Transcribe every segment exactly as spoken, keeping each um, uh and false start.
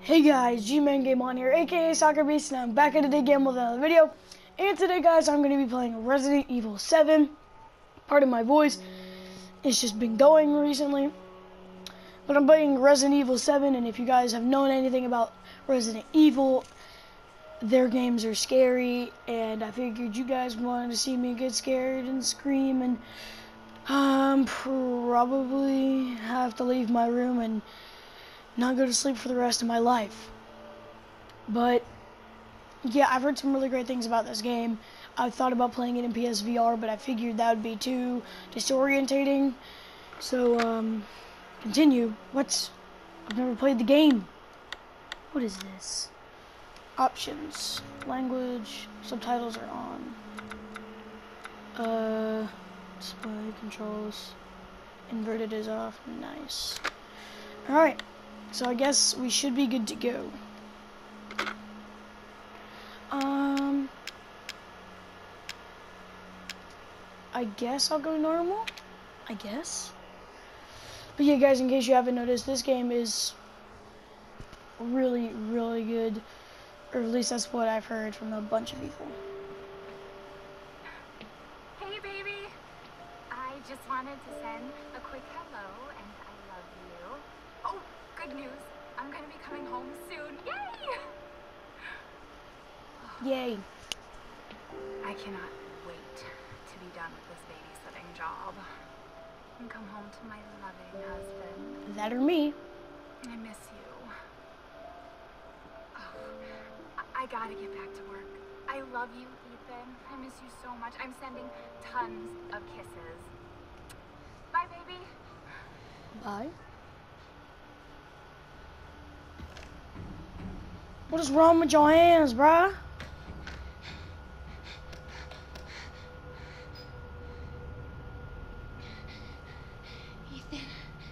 Hey guys, G-Man Game On here, aka Soccer Beast, and I'm back at it again with another video. And today, guys, I'm going to be playing Resident Evil seven. Pardon my voice, it's just been going recently. But I'm playing Resident Evil seven, and if you guys have known anything about Resident Evil, their games are scary, and I figured you guys wanted to see me get scared and scream, and um, probably have to leave my room and not go to sleep for the rest of my life. But yeah, I've heard some really great things about this game. I thought about playing it in P S V R, but I figured that would be too disorientating. So um continue. What's I've never played the game. What is this? Options, language, subtitles are on. Uh display controls, inverted is off. Nice. All right. So I guess we should be good to go. Um, I guess I'll go normal. I guess. But yeah, guys, in case you haven't noticed, this game is really, really good. Or at least that's what I've heard from a bunch of people. Hey, baby. I just wanted to send a quick hello and I love you. Oh, good news. I'm going to be coming home soon. Yay! Yay. I cannot wait to be done with this babysitting job and come home to my loving husband. That or me. I miss you. Oh, I, I gotta get back to work. I love you, Ethan. I miss you so much. I'm sending tons of kisses. Bye, baby. Bye. What is wrong with your hands, bruh? Ethan.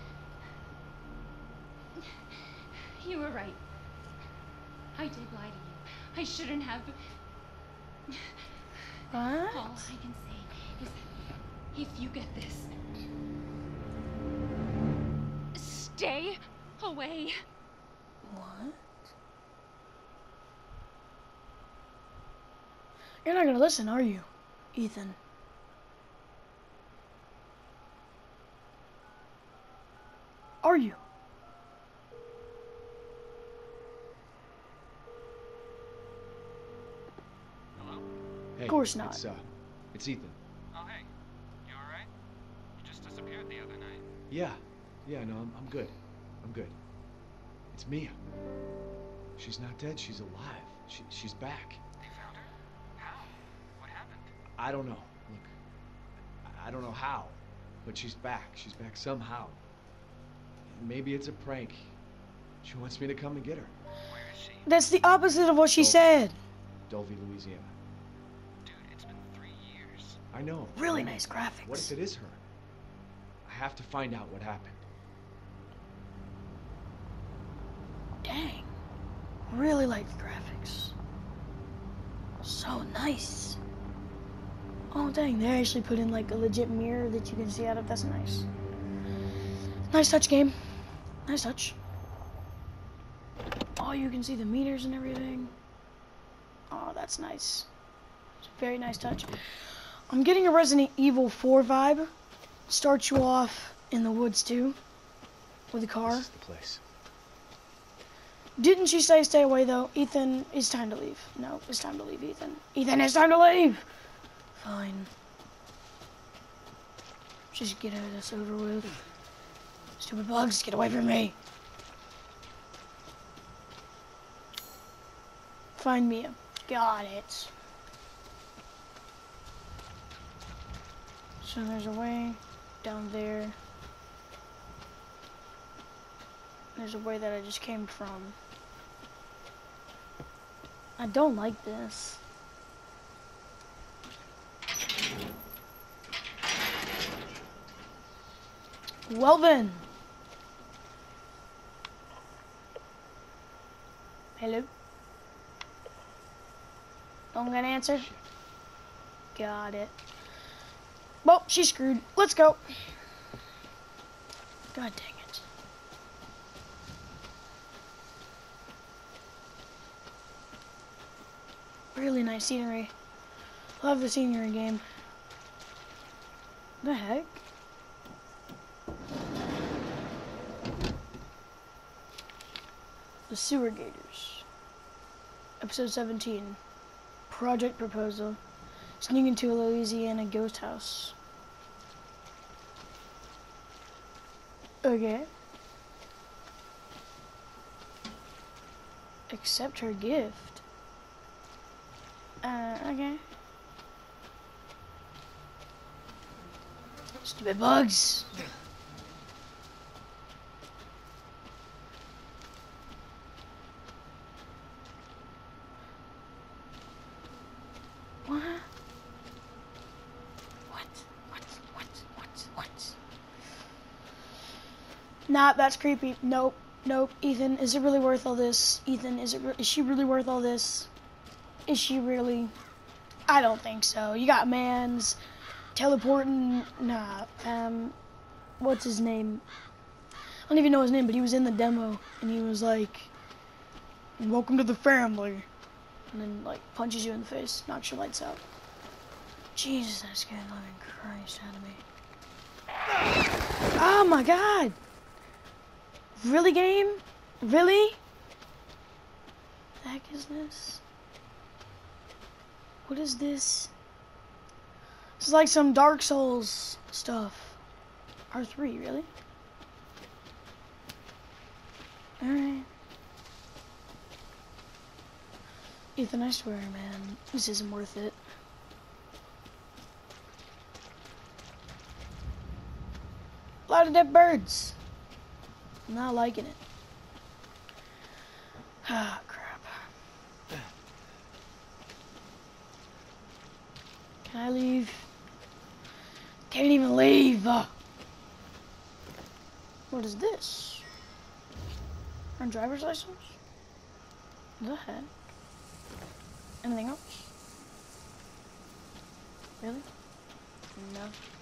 You were right. I did lie to you. I shouldn't have. What? All I can say is that if you get this, stay away. What? You're not gonna listen, are you, Ethan? Are you? Hello? Hey, Of course not. It's, uh, it's Ethan. Oh, hey. You alright? You just disappeared the other night. Yeah, yeah, no, I'm, I'm good. I'm good. It's Mia. She's not dead. She's alive. She, she's back. They found her? How? What happened? I don't know. Look, I, I don't know how, but she's back. She's back somehow. Maybe it's a prank. She wants me to come and get her. Where is she? That's the opposite of what she Dulvey. said. Dulvey, Louisiana. Dude, it's been three years. I know. Really nice graphics. What if it is her? I have to find out what happened. Dang. Really like the graphics. So nice. Oh dang, they actually put in like a legit mirror that you can see out of. That's nice. Nice touch, game. Nice touch. Oh, you can see the meters and everything. Oh, that's nice. It's a very nice touch. I'm getting a Resident Evil four vibe. Starts you off in the woods too, with a car. This is the place. Didn't she say stay away though? Ethan, it's time to leave. No, it's time to leave, Ethan. Ethan, it's time to leave! Fine. Just get out of this over with. Stupid bugs, get away from me. Find Mia. Got it. So there's a way down there. There's a way that I just came from. I don't like this. Well then. Hello? Don't get an answer? Shit. Got it. Well, she's screwed. Let's go. God dang it. Really nice scenery. Love the scenery game. The heck? The Sewer Gators. Episode seventeen. Project Proposal. Sneak into a Louisiana ghost house. Okay. Accept her gift. Uh, okay. Stupid bugs. What? What? What? What? What? What? Nah, that's creepy. Nope. Nope. Ethan, is it really worth all this? Ethan, is it? Re is she really worth all this? Is she really? I don't think so. You got Mans teleporting. Nah. Um, what's his name? I don't even know his name, but he was in the demo, and he was like, "Welcome to the family," and then like punches you in the face, knocks your lights out. Jesus, that scared the living Christ out of me. Oh my God! Really, game? Really? The heck is this? What is this? This is like some Dark Souls stuff. R three, really? Alright. Ethan, I swear, man, this isn't worth it. A lot of dead birds. I'm not liking it. Ah, crap. Can I leave? Can't even leave. Uh, what is this? Our driver's license? The heck? Anything else? Really? No.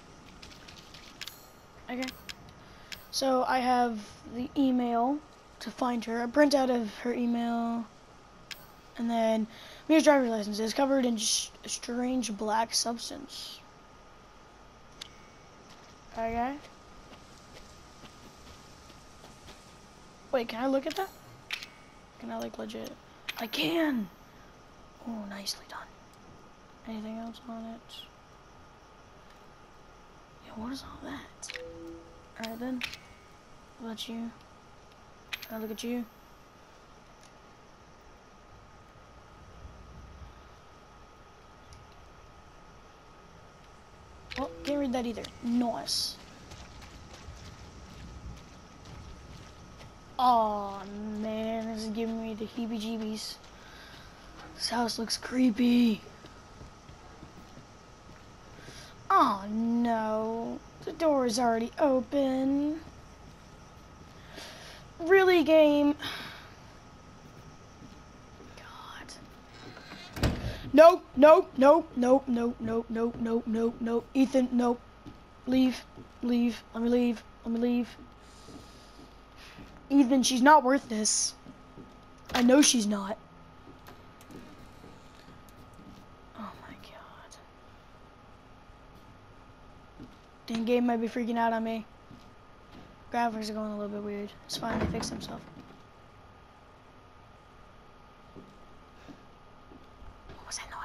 Okay. So I have the email to find her, a printout of her email, and then Mia's driver's license is covered in a strange black substance. Okay. Wait, can I look at that? Can I like legit? I can! Oh, nicely done. Anything else on it? Yeah, what is all that? Alright then. What about you? Can I look at you? Oh, can't read that either. Nice. Oh man, this is giving me the heebie-jeebies. This house looks creepy. Oh no, the door is already open. Really, game? God. Nope, nope, nope, nope, nope, nope, nope, nope, nope, nope. Ethan, nope. Leave, leave, let me leave, let me leave. Ethan, she's not worth this. I know she's not. Oh my God. Dang, game might be freaking out on me. Graphics are going a little bit weird. It's fine, they fixed themselves. What was that noise?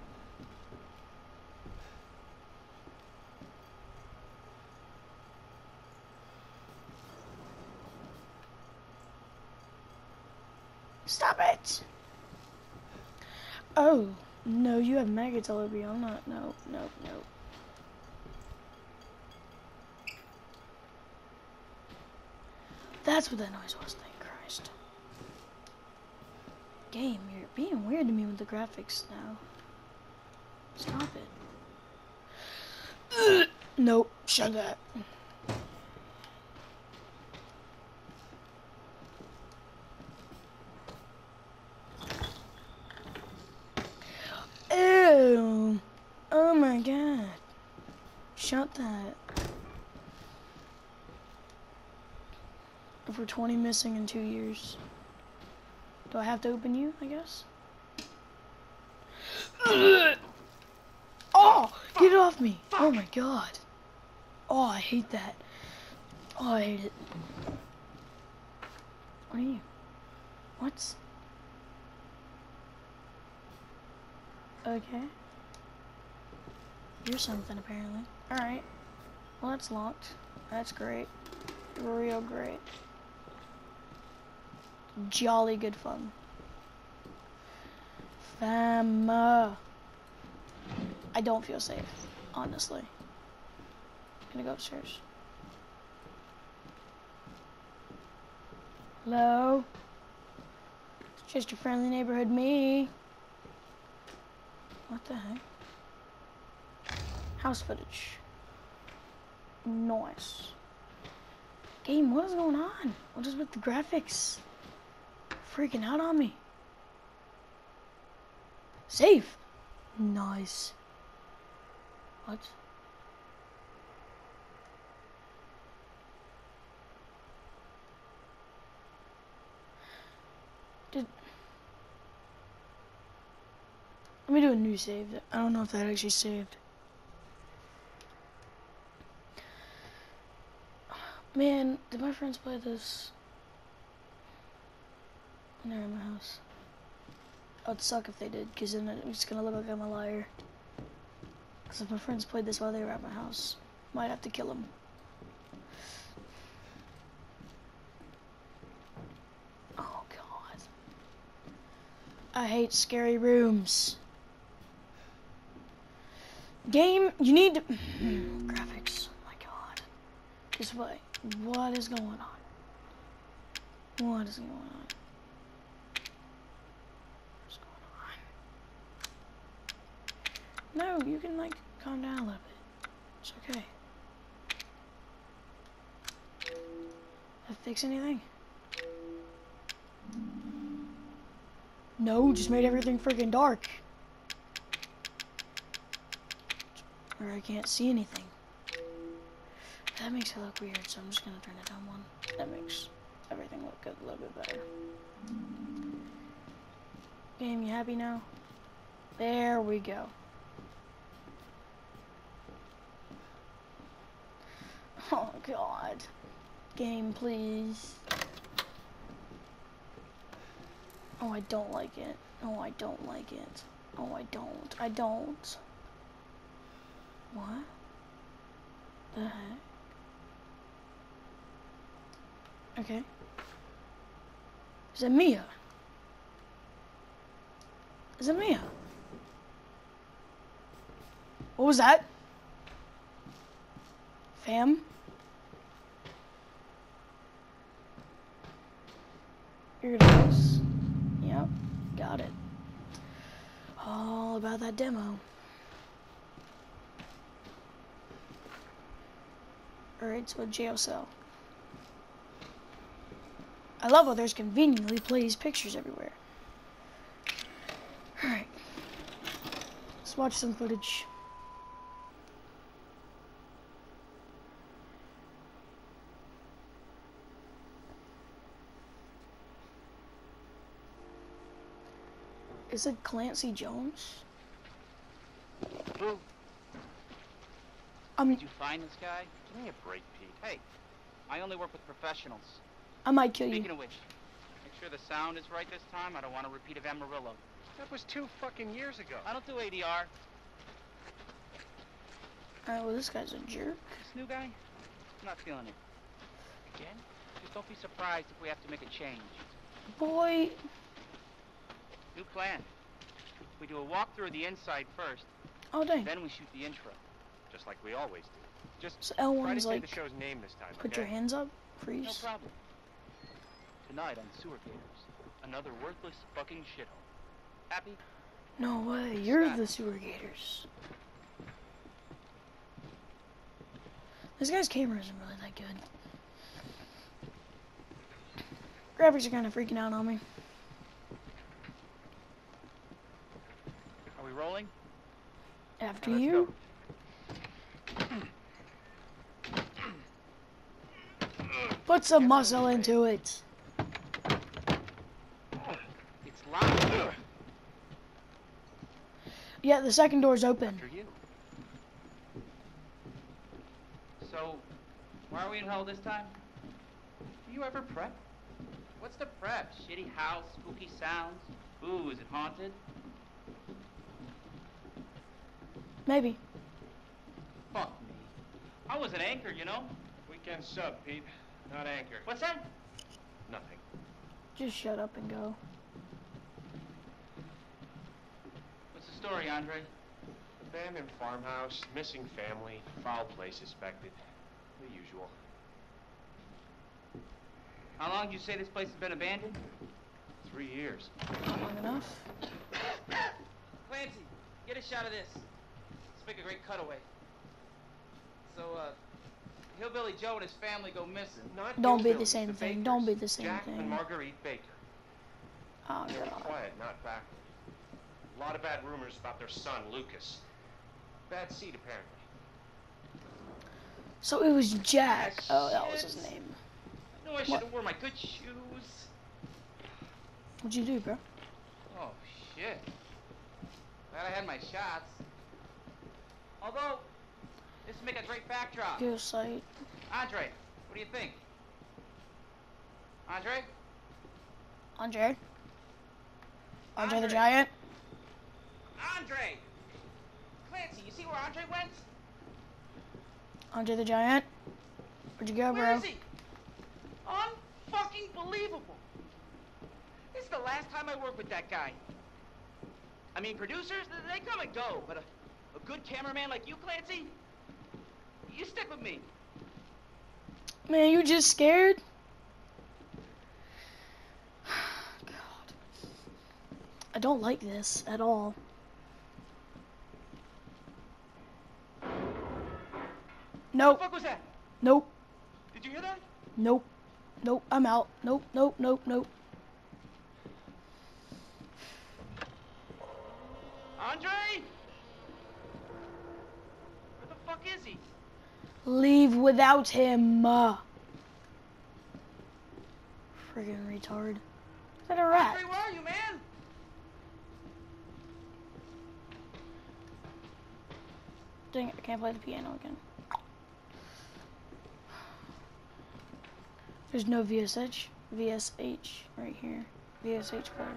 Stop it! Oh, no, you have maggots all over you. I'm not, no, no, no. That's what that noise was, thank Christ. Game, you're being weird to me with the graphics now. Stop it. Nope, shut that. Ew. Oh my God. Shut that. Over twenty missing in two years. Do I have to open you, I guess? Ugh. Oh, get it off me. Oh my god. Oh, I hate that. Oh, I hate it. What are you? What? Okay. You're something, apparently. Alright. Well, that's locked. That's great. Real great. Jolly good fun. Fam. uh, I don't feel safe, honestly. I'm gonna go upstairs. Hello? It's just your friendly neighborhood me. What the heck? House footage. Nice. Game, what is going on? What is with the graphics? Freaking out on me. Safe. Nice. What? Did... Let me do a new save. I don't know if that actually saved. Man, did my friends play this? When they're in my house. It would suck if they did, because then I'm just gonna look like I'm a liar. Because if my friends played this while they were at my house, might have to kill them. Oh god. I hate scary rooms. Game, you need to... graphics. Oh my god. This way. What is going on? What is going on? What's going on? No, you can like calm down a little bit. It's okay. Did I fix anything? No, just made everything freaking dark. Or I can't see anything. That makes it look weird, so I'm just gonna turn it down one. That makes everything look good, a little bit better. Game, you happy now? There we go. Oh god. Game, please. Oh, I don't like it. Oh, I don't like it. Oh, I don't. I don't. What the heck? Okay. Is it Mia? Is it Mia? What was that? Fam? Here it is. Yep, got it. All about that demo. Alright, so a jail cell. I love how there's conveniently placed pictures everywhere. Alright. Let's watch some footage. Is it Clancy Jones? Who? Um, Did you find this guy? Give me a break, Pete. Hey, I only work with professionals. I might kill Speaking you. of which, make sure the sound is right this time. I don't want a repeat of Amarillo. That was two fucking years ago. I don't do A D R. Alright, well this guy's a jerk. This new guy? I'm not feeling it. Again? Just don't be surprised if we have to make a change. Boy. New plan. We do a walkthrough of the inside first, Oh dang. then we shoot the intro. Just like we always do. Just So L try to one's say like, the show's name this time, put okay? your hands up, No freeze. problem. Tonight on Sewer Gators, another worthless fucking shithole. Happy? No way, you're the sewer gators. This guy's camera isn't really that good. Graphics are kind of freaking out on me. Are we rolling? After Now, let's you? go. Put some muscle into it. It's locked. Yeah, the second door's open. After you. So, why are we in hell this time? Do you ever prep? What's the prep? Shitty house, spooky sounds? Ooh, is it haunted? Maybe. Fuck me. I was an anchor, you know? Weekend sub, Pete. Not anchor. What's that? Nothing. Just shut up and go. What's the story, Andre? Abandoned farmhouse, missing family, foul play suspected. The usual. How long did you say this place has been abandoned? Three years. Not long enough. Clancy, get a shot of this. Let's make a great cutaway. So, uh, Hillbilly Joe and his family go missing. Not Don't be hillbillies, the same the thing. Bakers. Don't be the same Jack thing. and Marguerite Baker. Oh, They were God. quiet, not backward. A lot of bad rumors about their son, Lucas. Bad seed, apparently. So it was Jack. Ah, Oh, that was shit. his name. I know I should have worn my good shoes. What'd you do, bro? Oh, shit. Glad I had my shots. Although, this would make a great backdrop. Go sight. Andre, what do you think? Andre? Andre. Andre the Andre. Giant. Andre! Clancy, you see where Andre went? Andre the Giant. Where'd you go, Where bro? is he? Unfucking believable. This is the last time I work with that guy. I mean, producers, they come and go, but a, a good cameraman like you, Clancy, you stick with me. Man, you just scared? God. I don't like this at all. Nope. What the fuck was that? Nope. Did you hear that? Nope. Nope. I'm out. Nope. Nope. Nope. Nope. Andre? Where the fuck is he? Leave without him. Uh. Friggin' retard. Is that a rat? Andre, where are you, man? Dang it, I can't play the piano again. There's no V S H, V S H right here. V S H player.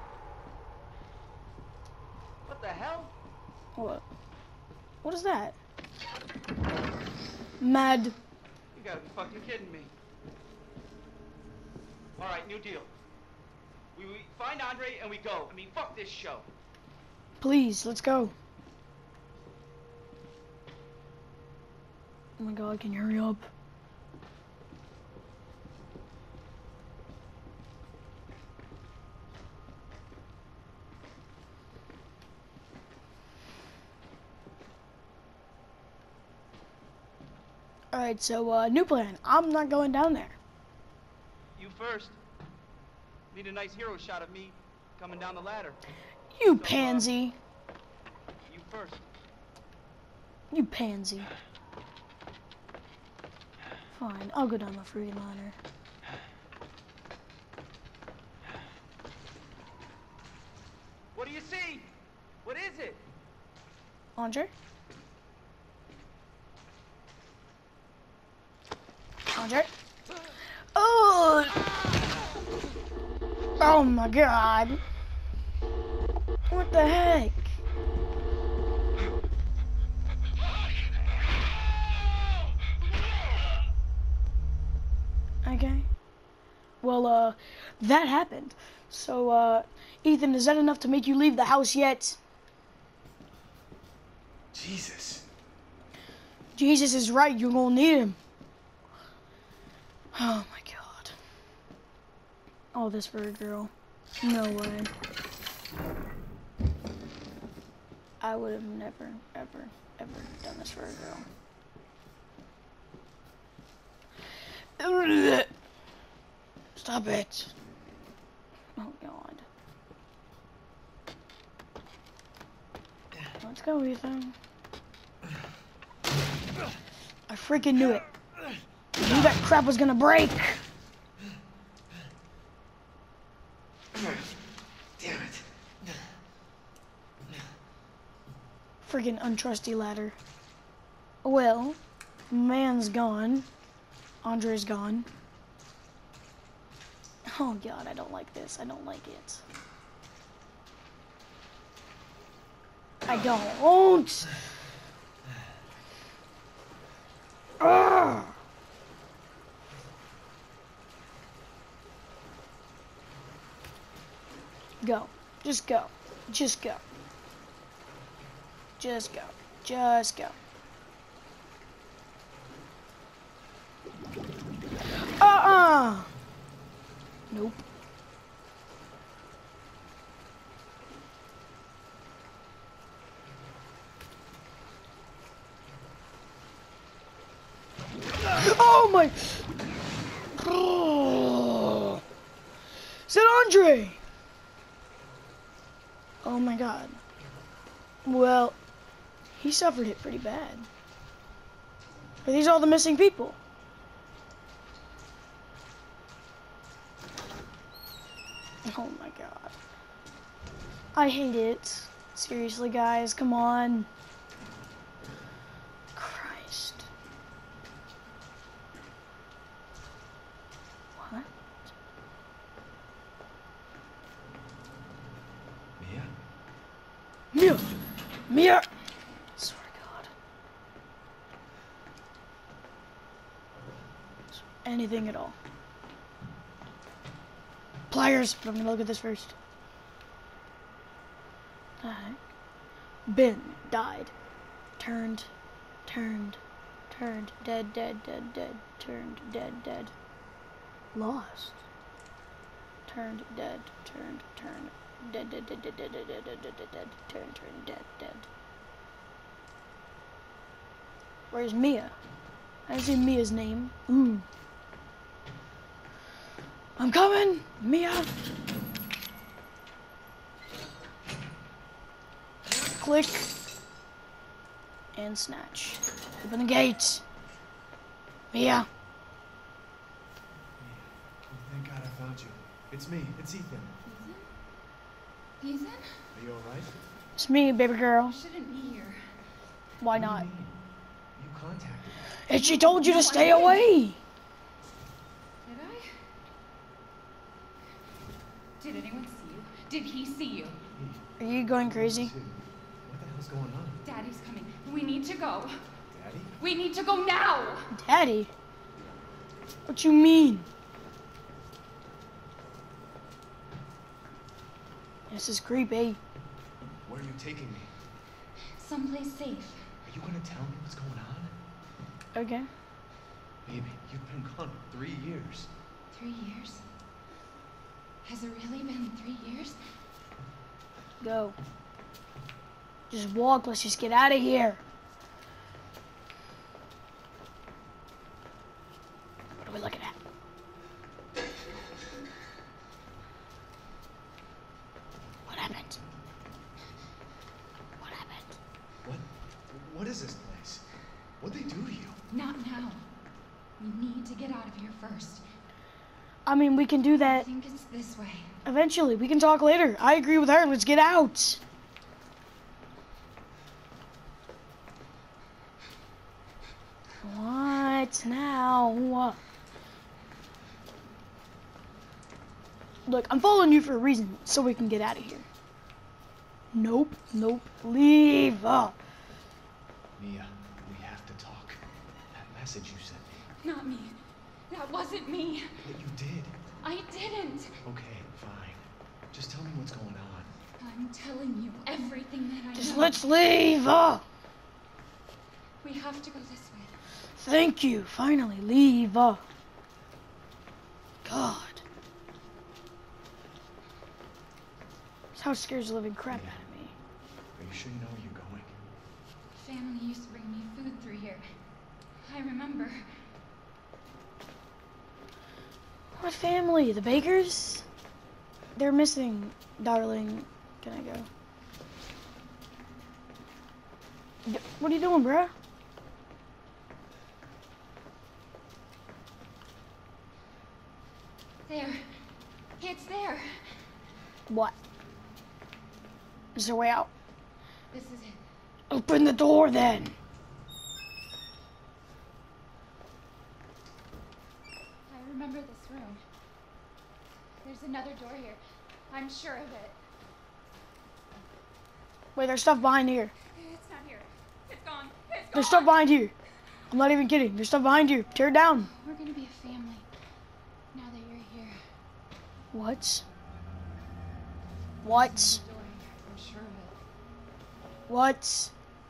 What the hell? What? What is that? Mad. You gotta be fucking kidding me. All right, new deal. We, we find Andre and we go. I mean, fuck this show. Please, let's go. Oh my god, can you hurry up? Alright, so, uh, new plan. I'm not going down there. You first. Need a nice hero shot of me coming down the ladder. You So, uh, pansy. You first. You pansy. Fine, I'll go down the freaking ladder. What do you see? What is it? Andre? Andre? Oh! Oh my god. What the heck? Okay. Well, uh, that happened. So, uh, Ethan, is that enough to make you leave the house yet? Jesus. Jesus is right, you're gonna need him. Oh my god. All this for a girl. No way. I would have never, ever, ever done this for a girl. Stop it. Oh god. Let's go, Ethan. I freaking knew it. I knew that crap was gonna break. Damn it. Freaking untrusty ladder. Well, man's gone. Andre's gone. Oh god, I don't like this. I don't like it. I don't. Ugh. Go. Just go. Just go. Just go. Just go. Uh-uh. Nope. Oh my! Oh. Is that Andre? Oh my god. Well, he suffered it pretty bad. Are these all the missing people? Oh my god. I hate it. Seriously, guys, come on. Christ. What? Mia? Mia! Mia! I swear to God. Anything at all. Pliers, but I'm gonna look at this first. The heck? Ben died. Turned, turned, turned, dead, dead, dead, dead, turned, dead, dead. Lost. Turned, dead, turned, turned, dead, dead, dead, dead, dead, dead, dead, dead, dead, dead, turned, turned, dead, dead. Where's Mia? I didn't see Mia's name. Ooh. I'm coming, Mia. Click and snatch. Open the gate, Mia. Thank God I found you. It's me. It's Ethan. Ethan? Ethan? Are you all right? It's me, baby girl. You shouldn't be here. Why What do you not? mean? You contacted me. And she told you No, to I stay didn't. away. Did I? Did anyone see you? Did he see you? Are you going crazy? Dude, what the hell's going on? Daddy's coming. We need to go. Daddy? We need to go now! Daddy? What you mean? This is creepy. Where are you taking me? Someplace safe. Are you gonna tell me what's going on? Okay. Baby, you've been gone for three years. Three years? Has it really been three years? Go. Just walk. Let's just get out of here. What are we looking at? What happened? What happened? What? What is this place? What'd they do to you? Not now. We need to get out of here first. I mean, we can do I that think it's this way. eventually. We can talk later. I agree with her. Let's get out. What now? Look, I'm following you for a reason, so we can get out of here. Nope, nope, leave. Uh. Mia, we have to talk. That message you sent me. Not me. That wasn't me. But you did. I didn't. Okay, fine. Just tell me what's going on. I'm telling you everything that I Just know. let's leave. Uh. We have to go this way. Thank you. Finally, leave. Uh. God. This house scares the living crap out of me. Are you sure you know where you're going? Family used to bring me food through here. I remember. What family? The Bakers? They're missing, darling. Can I go? Y- What are you doing, bruh? There. It's there. What? Is there a way out? This is it. Open the door then. I remember this room. There's another door here. I'm sure of it. Wait, there's stuff behind here. It's not here. It's gone. It's gone. There's stuff behind here. I'm not even kidding. There's stuff behind you. Tear it down. We're gonna be a family now that you're here. What? What? Door here. I'm sure of it. What?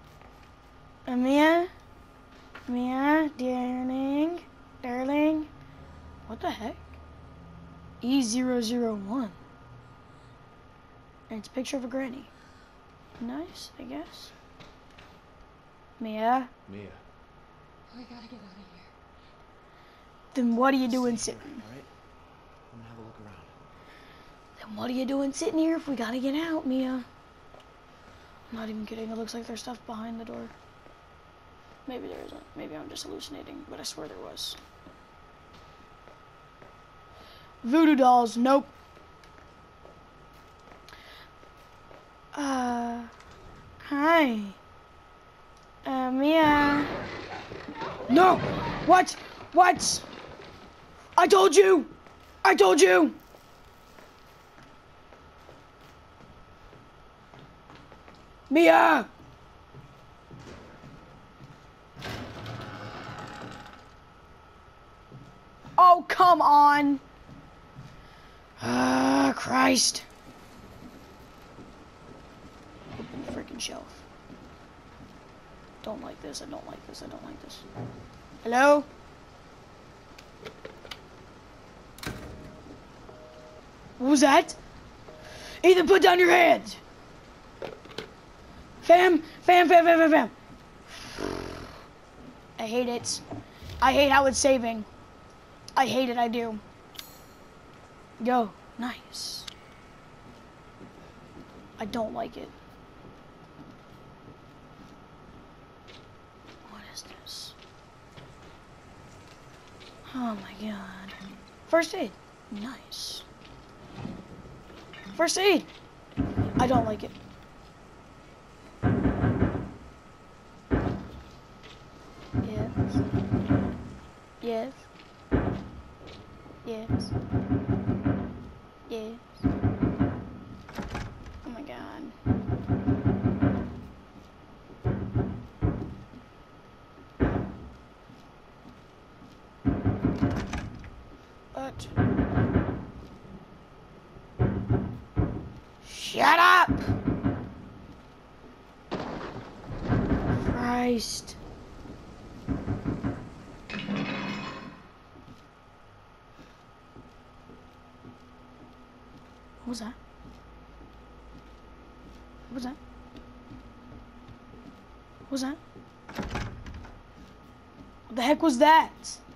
Mia? Mia? Darling? Darling? What the heck? E zero zero one. And it's a picture of a granny. Nice, I guess. Mia? Mia. We gotta get out of here. Then what are you doing sitting? Alright? I'm gonna have a look around. Then what are you doing sitting here if we gotta get out, Mia? I'm not even kidding. It looks like there's stuff behind the door. Maybe there isn't. Maybe I'm just hallucinating, but I swear there was. Voodoo dolls. Nope. Uh, hi. Uh, Mia. No! What? What? I told you! I told you! Mia! Oh, come on! Ah, Christ. Open the freaking shelf. Don't like this, I don't like this, I don't like this. Hello? What was that? Ethan, put down your hands! Fam, fam, fam, fam, fam, fam. I hate it. I hate how it's saving. I hate it, I do. Yo, nice. I don't like it. What is this? Oh my god. First aid. Nice. First aid. I don't like it. Yes. Yes. Yes. Yes. Oh my god. What? Shut up! Christ. What was that? What was that? What was that? What the heck was that?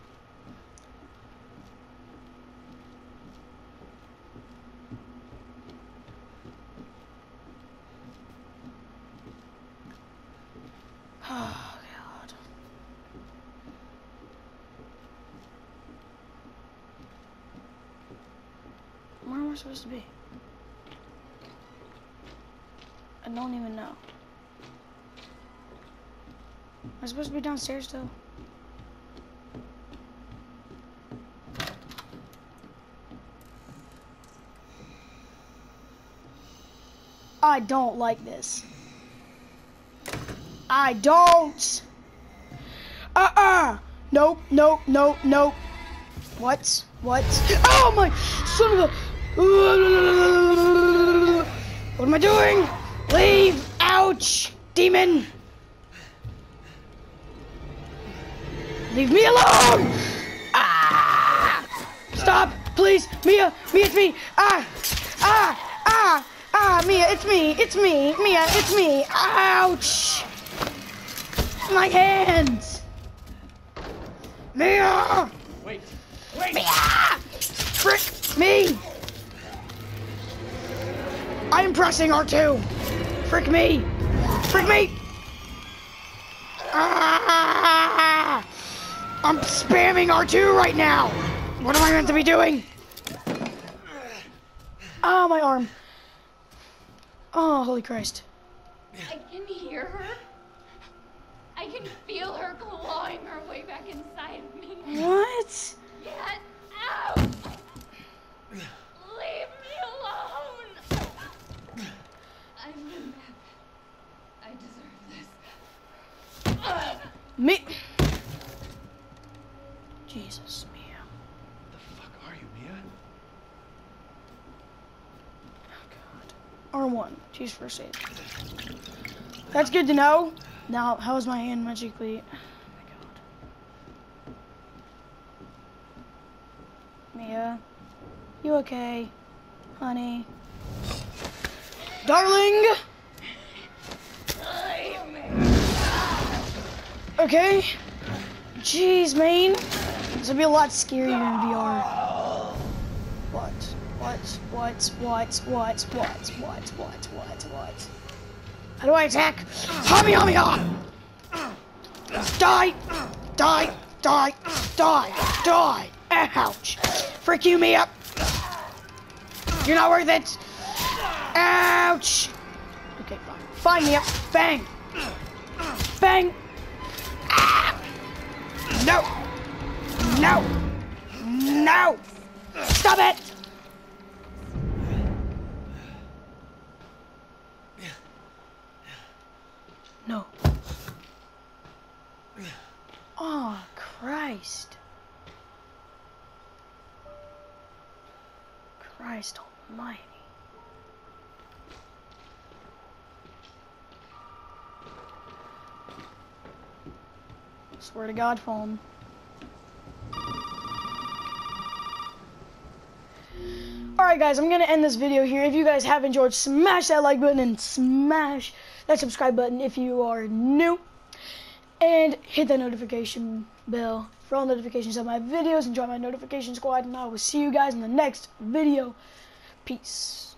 Oh, God. Where am I supposed to be? I don't even know. Am I supposed to be downstairs still? I don't like this. I don't. Uh-uh. Nope, nope, nope, nope. What? What? Oh my son of a... What am I doing? Leave! Ouch! Demon! Leave me alone! Ah! Stop! Please! Mia! Mia, it's me! Ah! Ah! Ah! Ah! Mia, it's me! It's me! Mia, it's me! Ouch! My hands! Mia! Wait! Wait! Mia! Frick me! I'm pressing R two! Frick me! Frick me! Ah! I'm spamming R two right now! What am I meant to be doing? Ah, oh, my arm. Oh, holy Christ. I can hear her. I can feel her clawing her way back inside of me. What? Get out! Leave me alone! I've been bad. I deserve this. Me. Jesus, Mia. What the fuck are you, Mia? Oh, God. R one. Choose first aid. That's good to know. Now, how is my hand magically? Oh, my God. Mia. You okay? Honey. Darling! Okay. Jeez, man. This will be a lot scarier in V R. What? What? What? What? What? What? What? What? What? What? How do I attack? Hami, hami, ha! Die! Die! Die! Die! Die! Ouch! Frick you, Mia! You're not worth it! Ouch! Okay, fine. Fine, Mia. Bang! Bang! Ah! No! No! No! Stop it! No. Oh, Christ. Christ almighty. Swear to God, phone. Alright guys, I'm going to end this video here. If you guys have enjoyed, smash that like button and smash that subscribe button if you are new. And hit that notification bell for all notifications of my videos. And join my notification squad. And I will see you guys in the next video. Peace.